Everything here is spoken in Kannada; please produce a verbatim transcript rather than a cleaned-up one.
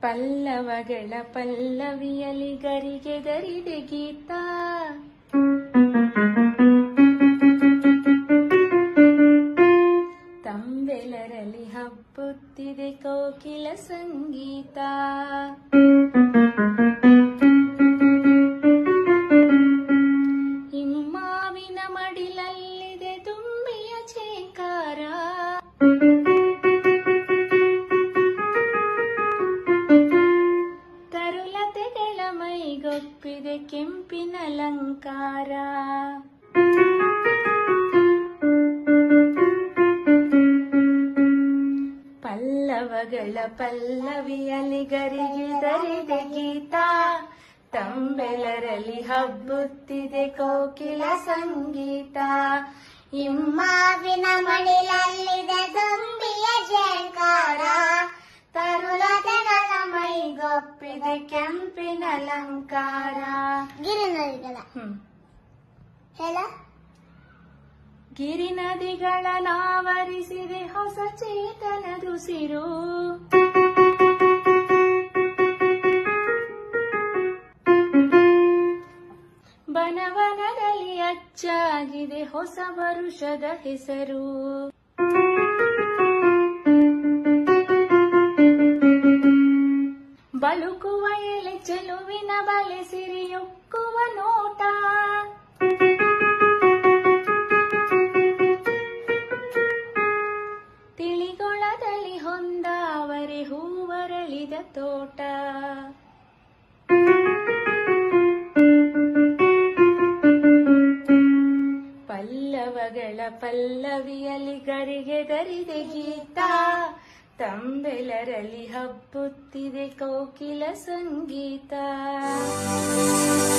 ಪಲ್ಲವಗಳ ಪಲ್ಲವಿಯಲಿ ಗರಿಗೆದರಿದೆ ಗೀತ. ತಂಬೆಲರಲ್ಲಿ ಹಬ್ಬುತ್ತಿದೆ ಕೋಕಿಲ ಸಂಗೀತ. ಹಿಮ್ಮಾವಿನ ಮಡಿಲಲ್ಲಿದೆ ತುಂಬಿಯ ಛೇಂಕಾರ. ತರುಲತೆಗಳ ಮೈಗೊಪ್ಪಿದೆ ಕೆಂಪಿನ ಅಲಂಕಾರ. ಪಲ್ಲವಗಳ ಪಲ್ಲವಿಯಲಿ ಗರಿಗೆದರಿದೆ ಗೀತ. ತಂಬೆಲರಲ್ಲಿ ಹಬ್ಬುತ್ತಿದೆ ಕೋಕಿಲ ಸಂಗೀತ. ಹಿಮ್ಮಾವಿನ ಮಡಿಲಲ್ಲಿದೆ ತುಂಬಿಯ ಝೇಂಕಾರ. ತರುಲತೆಗಳ ಮೈಗೊಪ್ಪಿದೆ ಕೆಂಪಿನ ಅಲಂಕಾರ. ಗಿರಿನದಿಗಳ ಹೇಳ ಗಿರಿ ನದಿಗಳ ನಾವರಿಸಿದೆ ಹೊಸ ಚೇತನದುಸಿರು. ಬನವನದಲ್ಲಿ ಅಚ್ಚಾಗಿದೆ ಹೊಸ ವರುಷದ ಹೆಸರು. ಬಳುಕುವ ಎಲೆ ಚೆಲುವಿನ ಬಲೆ ಸಿರಿಯುಕ್ಕುವ ನೋಟ. ತಿಳಿಗೊಳದಲ್ಲಿ ಹೊಂದಾವರೆ ಹೂವರಳಿದ ತೋಟ. ಪಲ್ಲವಗಳ ಪಲ್ಲವಿಯಲಿ ಗರಿಗೆದರಿದೆ ಗೀತ. ತಂಬೆಲರಲ್ಲಿ ಹಬ್ಬುತ್ತಿದೆ ಕೋಕಿಲ ಸಂಗೀತ.